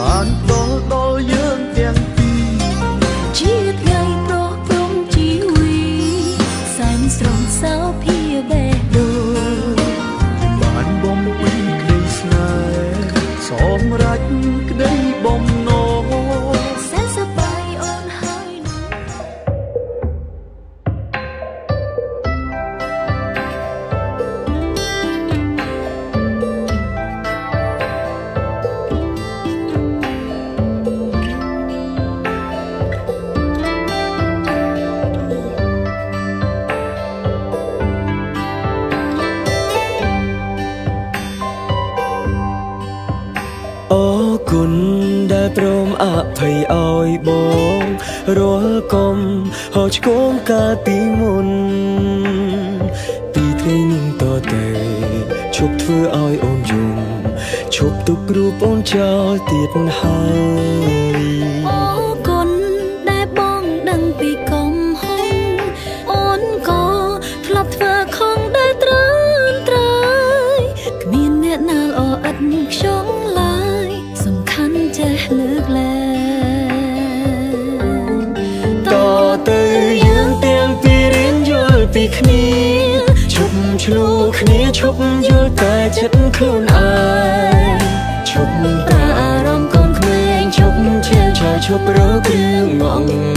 បានដល់ដល់យើងទាំងពីរជាថ្ងៃប្រោះព្រំជីវីសែនស្រងសៅភាបេះដូងបានបំពេញក្តីស្នេហ៍សម្រេចក្តីបំណងសែនសប្បាយអូនហើយគុណដែលព្រមអភ័យឲ្យបងរាល់កុំហោឆ្គងកាលពីមុនពីថ្ងៃនេះតទៅឈប់ធ្វើឲ្យអូនយំឈប់ទុករូបអូនចោលទៀតហើយអូគុណដែលបងដឹងពីកំហុសអូនក៏ធ្លាប់ធ្វើខុសដែលត្រឹមត្រូវគ្មានអ្នកណាល្អឥតខ្ញុំឡើយចេះលើកលែងតទៅយើងទាំងពីររៀនយល់ពីគ្នាឈប់ឆ្លូគ្នាឈប់យល់តែចិត្តខ្លួនឯងឈប់តែអារម្មណ៍កូនក្មេងឈប់ឈៀលឆាយឈប់រករឿងងងង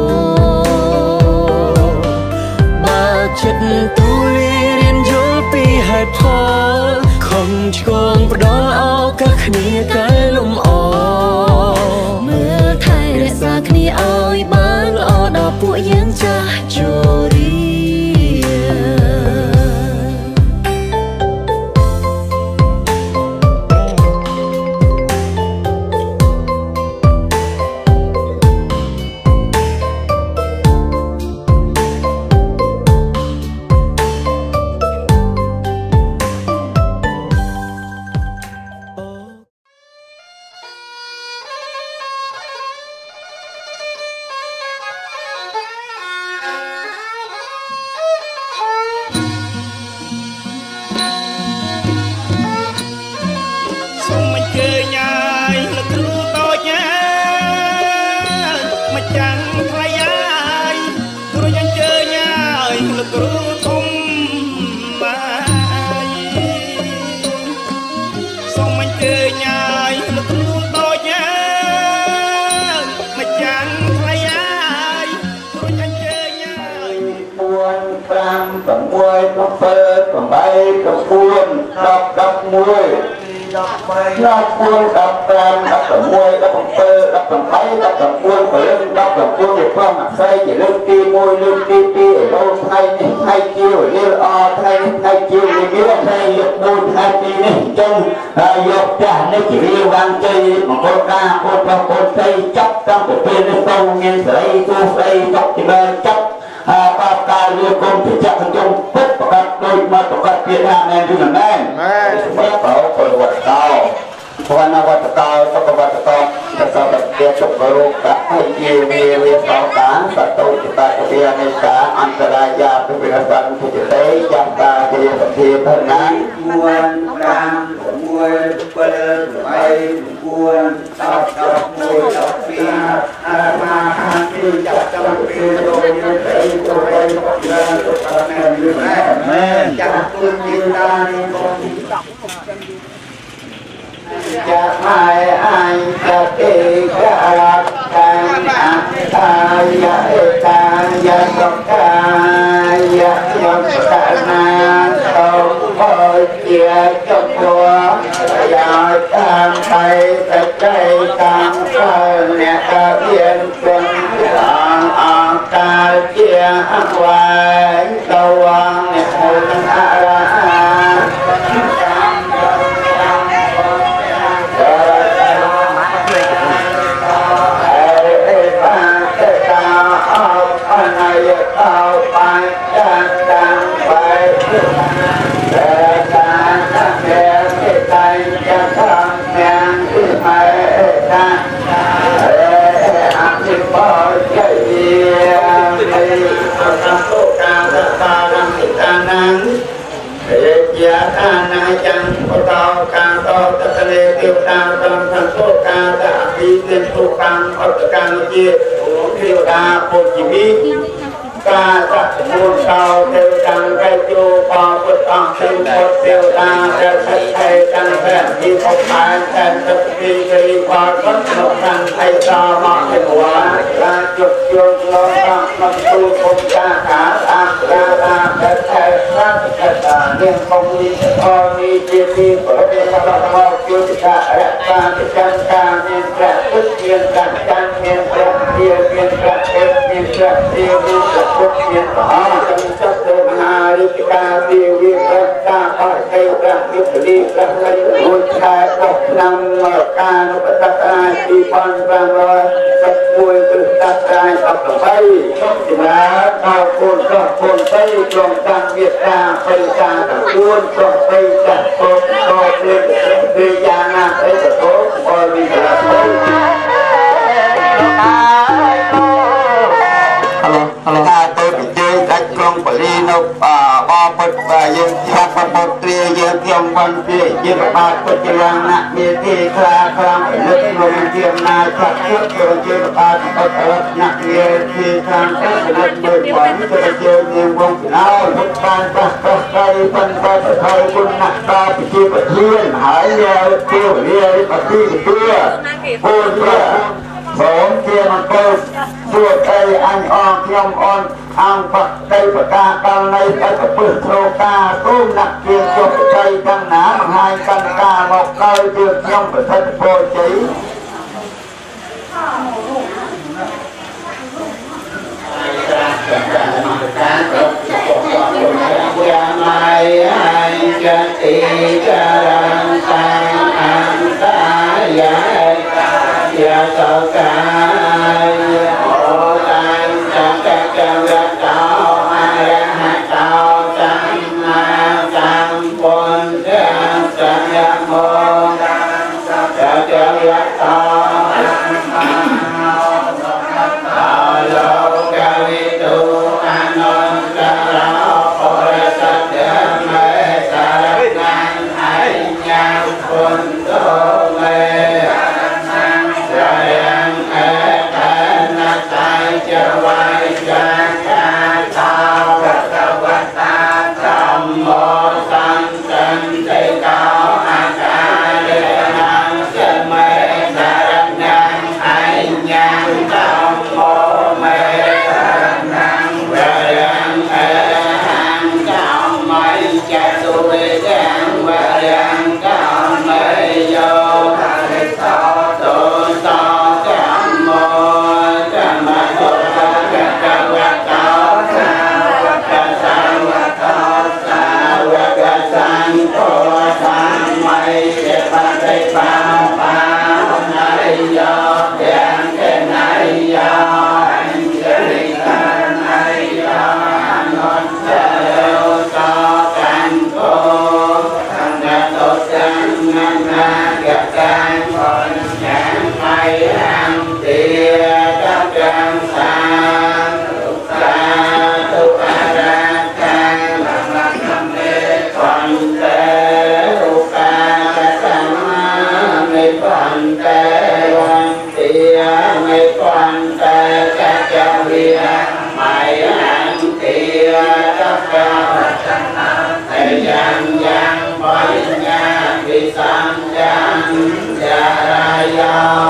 បើចិត្តទូលារៀនយល់ពីហេតុផលខំឆ្កងផ្ដល់ឱកាសគ្នាកែលំអមើលថែរក្សាគ្នាឲ្យបានល្អដល់ពួកយើងចាស់ជរា Hãy subscribe cho kênh Ghiền Mì Gõ để không bỏ lỡ ពីទាំងទូកម្មអត្តកម្មជាទេវតាពុទ្ធជីវិតការចាក់មូលកោទេវតាកែជោបពុទ្ធអង្គសិលពុទ្ធទេវតាដែលសិទ្ធិទាំងព្រះទីអបបានតែទឹកពីរីបាត់ក្នុងខាងឯតាមកទេវតាការជប់ជន់លោកតាមក្នុងទូគុំចាកាអាកាអាដែលតែប្រាក់កតានាងគំនិតអនីជាទីប្រតិបត្តិមកយុទ្ធសាស្ត្ររក្សាកិច្ចការមានព្រះពុទ្ធមានប្រចាំមានព្រះជាមានព្រះទេពមានព្រះទេវមានពុទ្ធមានមហាចំចិត្តទៅមហារិទ្ធការទេវីព្រះតាអរទេព្រះវិទ្យាព្រះលិមួយខែ10ឆ្នាំការឧបតក្រាយ2511គ្រិស្តសករាជ18សម្រាប់ដល់គុណក៏គុណទៅត្រង់តាមមេត្តាបរិយាទាំង4ត្រង់ទៅចាត់ទុកក៏ទេយ៉ាងណាទៅទៅបរិយាទៅការទៅពីយើងដាច់ក្រុងបលីនៅបពុតយើងចាត់ពុទ្ធទ្រាយើងខ្ញុំបានពីជាបាទពុទ្ធយ៉ាងណាមានទីខ្លាខ្លាំងនិតក្នុងជាអំណាចចាត់ជឿជាបាទពុទ្ធរតនមានទីខាងទៅនិតមើលបានទៅយើងមានវងណៅពុទ្ធបានប្រះប្រះទៅបានបរិថ័យគុណណាស់ដល់ជាប្រធានហើយយកទៅរៀបបទីទួពុទ្ធผมเทียมเกิดช่วยใจอันอ่อนยอมอ่อนอังปักใจประกาศกันในปัจจุบันโลกาตุ้มนักเกียรติใจดังหนาหายกันกาหมอกเกยเดือดย่อมประทัดโพจียังไม่ให้จะตีจะรังสรรค์อันตายายยาสกายโอตันจักรจักรเจ้าอาหัตเจ้าสัมมาสัมพุทธัสสะยะโมจักรจักรเจ้าโลกวิทูอนันตราปรสัตยเมสารนังไอยังพุทโธเมจะไว้จังการตาวัตวัตตาธรรมโมสังสันติเก้าอาการเดนังเสมสารนังไอยังธรรมโมเมสารนังเวรังเอหังธรรมไมจะสุเวดังเวรังธรรมไมโยทะเลโตโตโตธรรมโมยังปริญญาวิสังยังยาราย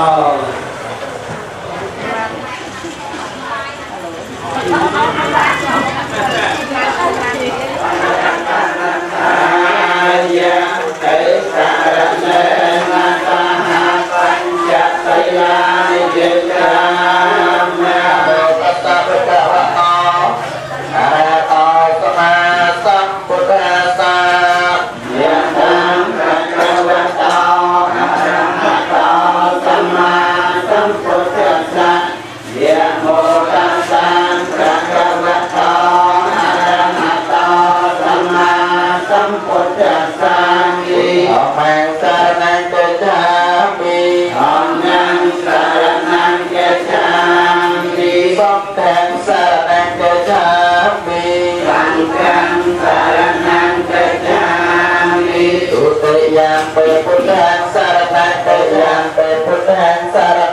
ยังเตสารเนนาตาหาปัญจไตรลานิเจตามะปัตตะปะกะวะโตอะระโตสัมมาสัมพุทธัสสะยะถังภะคะวะโตอะระหะโตสัมมาสัมพุทธัสสะยะโมตัสสะภะคะวะโตอะระหะโตสัมมาสัมพุทธัสสะธัมมังสรณังกัจฉามิธัมมังสรณังกัจฉามิสังฆังสรณังกัจฉามิสังฆังสรณังกัจฉามิทุติยัมปิพุทธังสรณังกัจฉามิพุทธังสร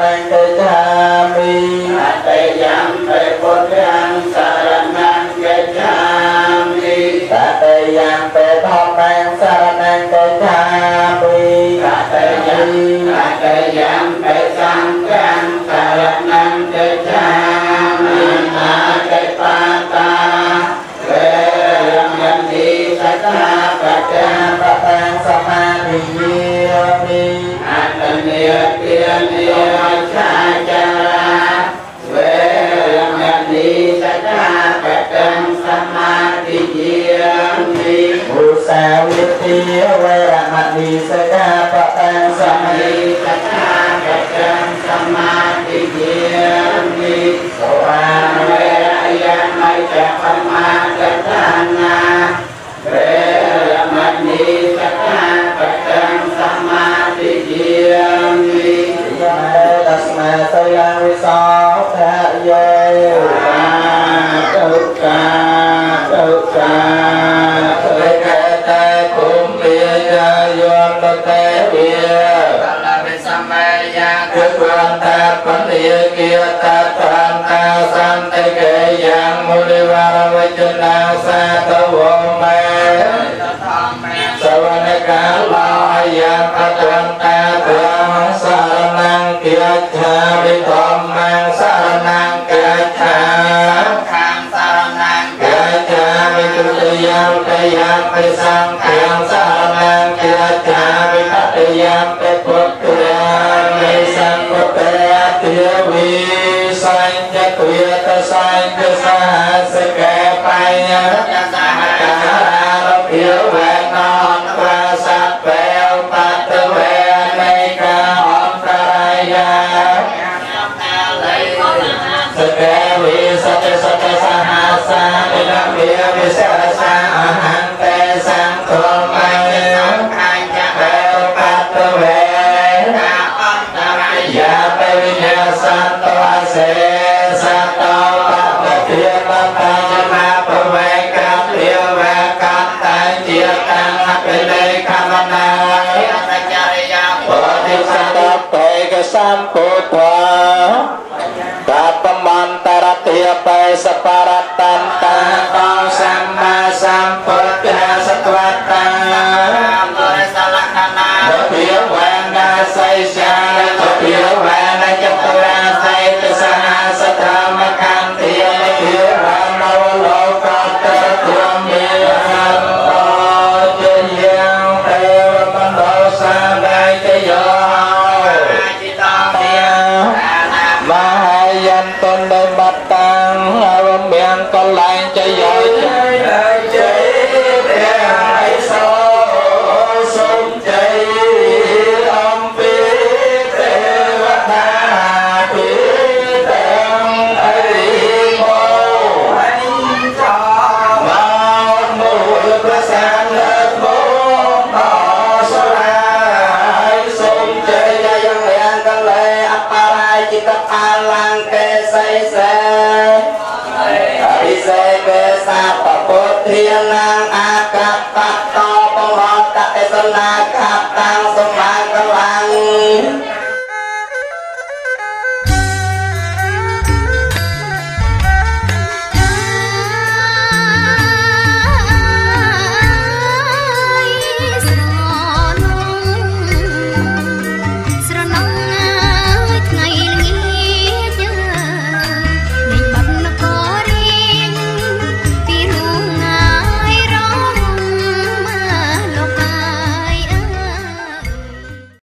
Alang ke say